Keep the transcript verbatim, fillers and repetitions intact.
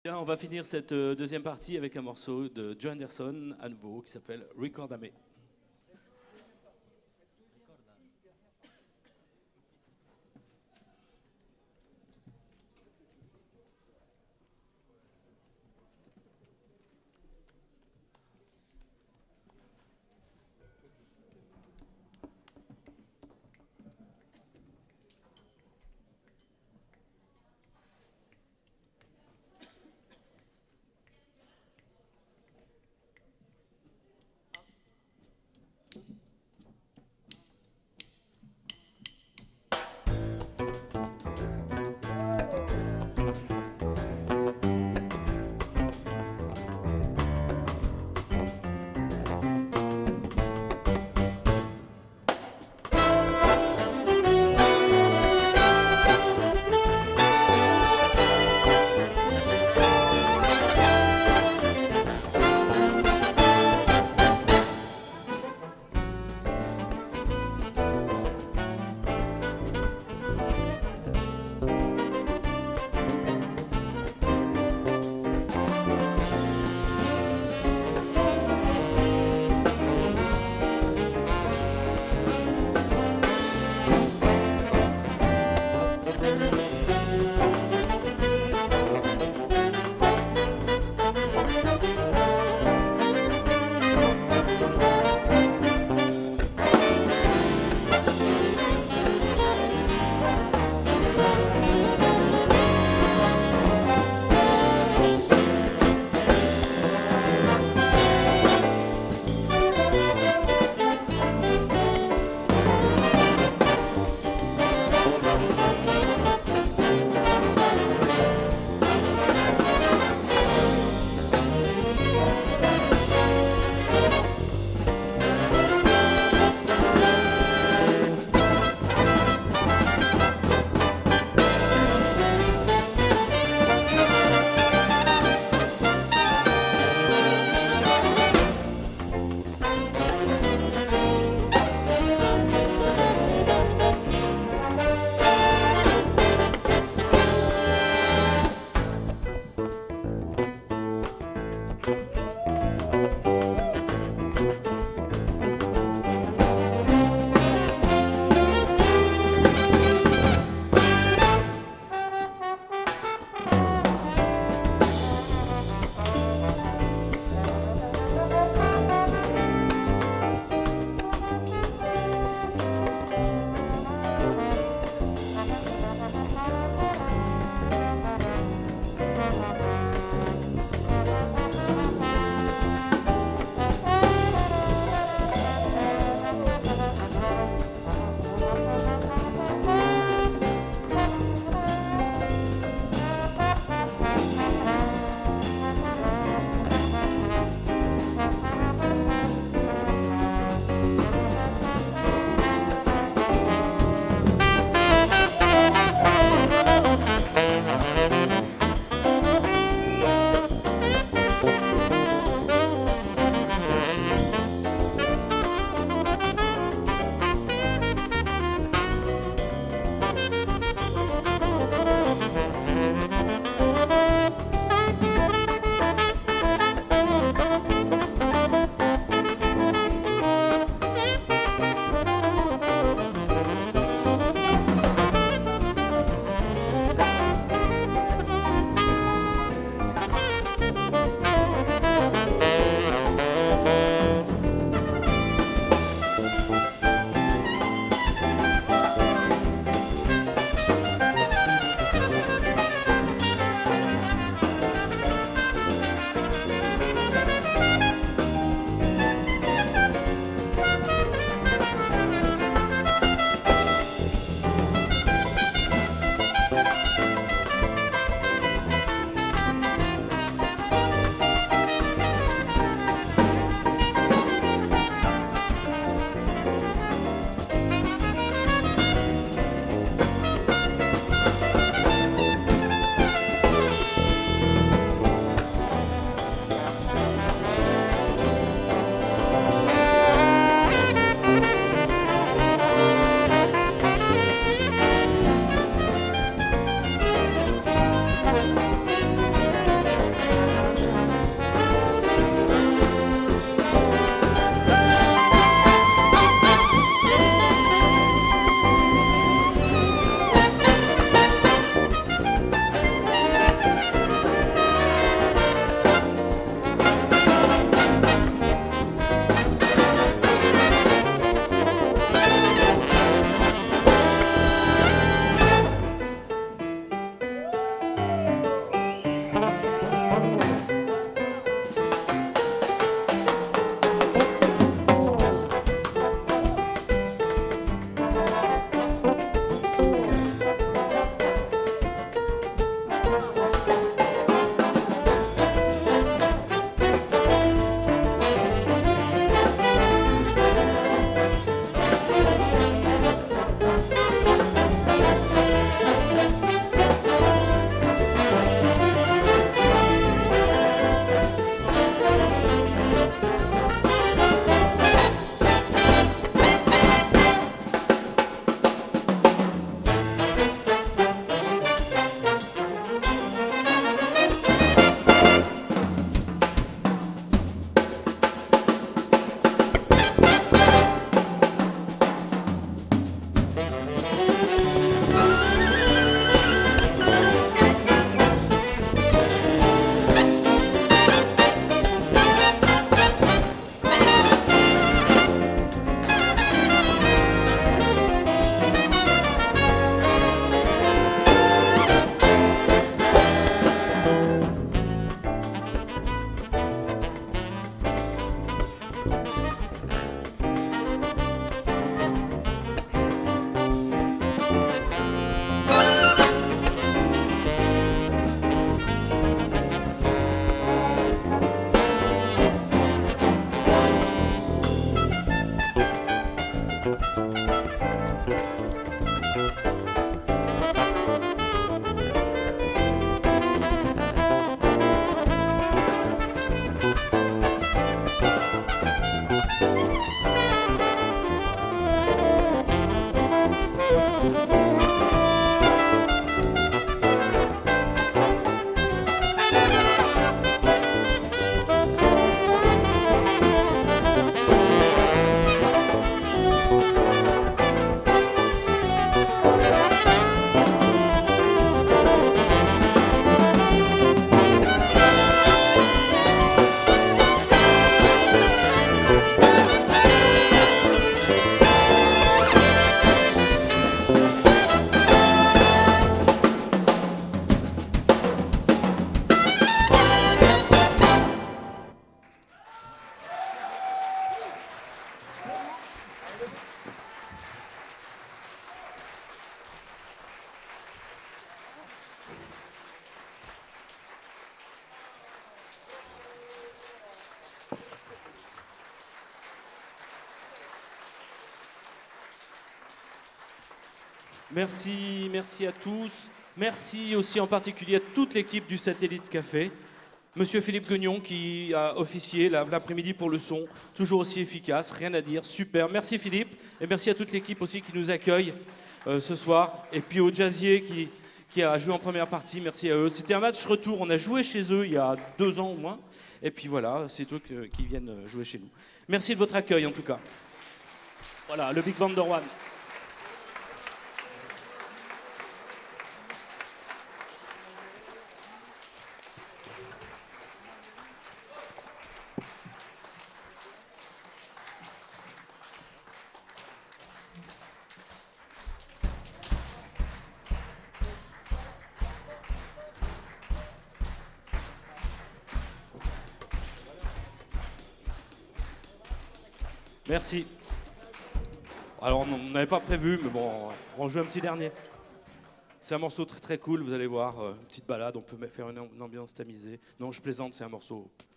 Bien, on va finir cette euh, deuxième partie avec un morceau de Joe Anderson à nouveau qui s'appelle Ricordame. Merci, merci à tous. Merci aussi en particulier à toute l'équipe du Satellite Café. Monsieur Philippe Guignon qui a officié l'après-midi pour le son, toujours aussi efficace, rien à dire, super. Merci Philippe et merci à toute l'équipe aussi qui nous accueille euh, ce soir. Et puis aux Jazziers qui, qui a joué en première partie, merci à eux. C'était un match retour, on a joué chez eux il y a deux ans au moins. Et puis voilà, c'est eux que, qui viennent jouer chez nous. Merci de votre accueil en tout cas. Voilà, le Big Band de Rouen. Merci. Alors, on n'avait pas prévu, mais bon, on va jouer un petit dernier. C'est un morceau très très cool, vous allez voir, euh, une petite balade, on peut faire une ambiance tamisée. Non, je plaisante, c'est un morceau